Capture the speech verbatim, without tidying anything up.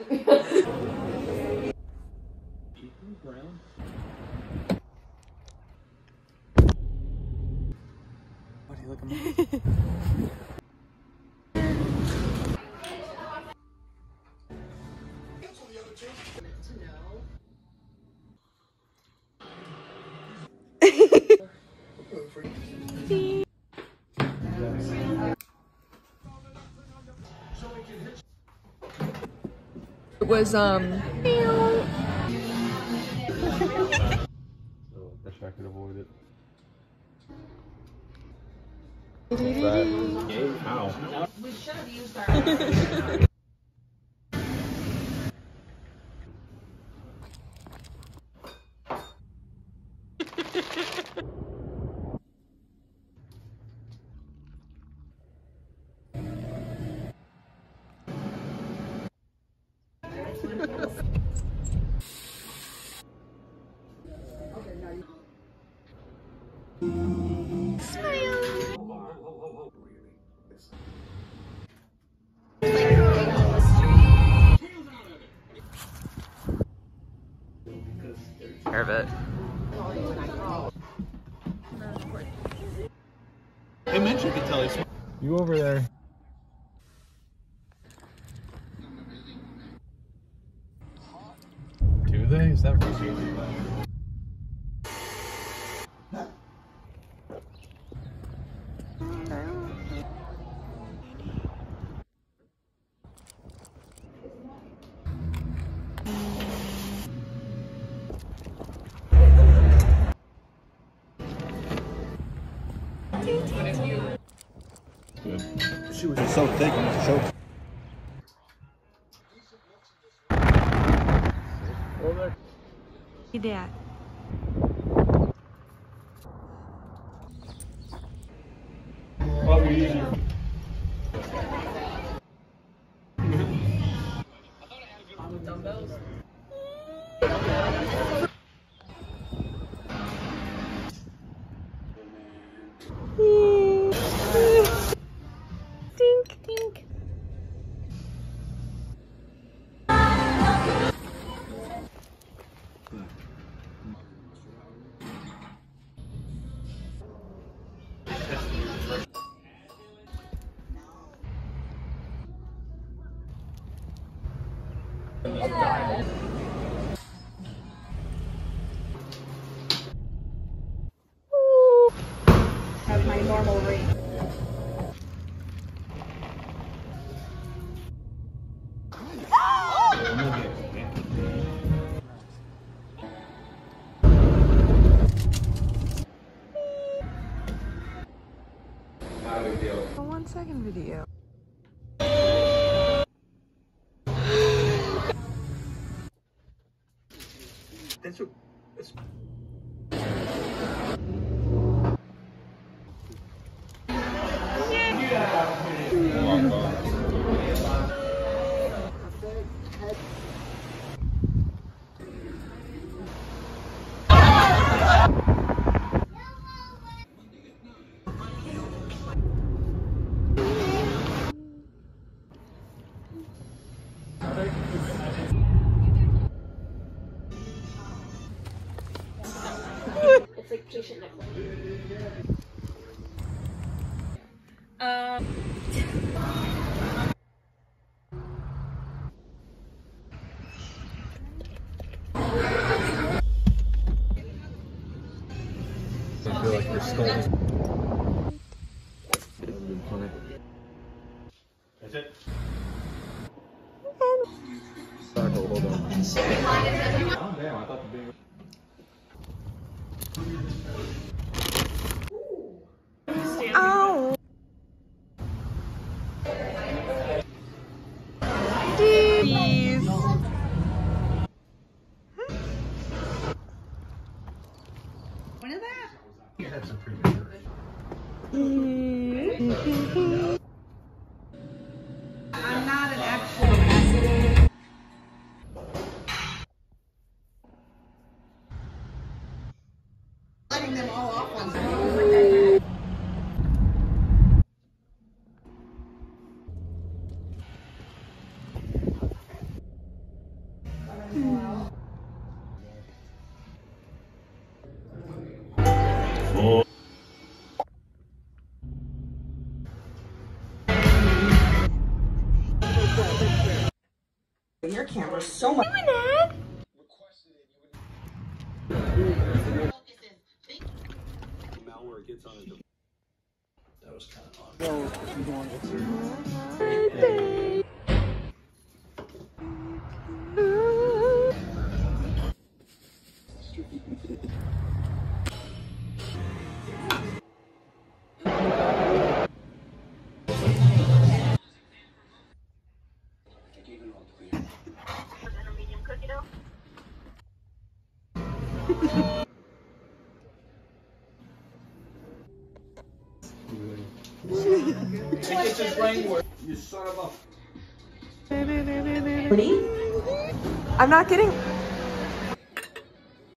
What are you looking at? It was um So wish I could avoid it. Ow. We should have used our It. They mentioned you could tell he's You over there. Do they? Is that really? Good. She was just so thick on the shoulder. Hey, Dad. Probably easier. dumbbells. Dink, dink. Have my normal rate. A one second video. That's what. That's... It's like patient neglect. Um. I feel like your skull is. That's it. Sorry, hold on. Oh, damn, I thought the big. Ow. Jeez. What is that? You had some pretty good. I'm not an actual. Letting them all off on something. Your camera's so much. That was kind of odd. I'm not kidding.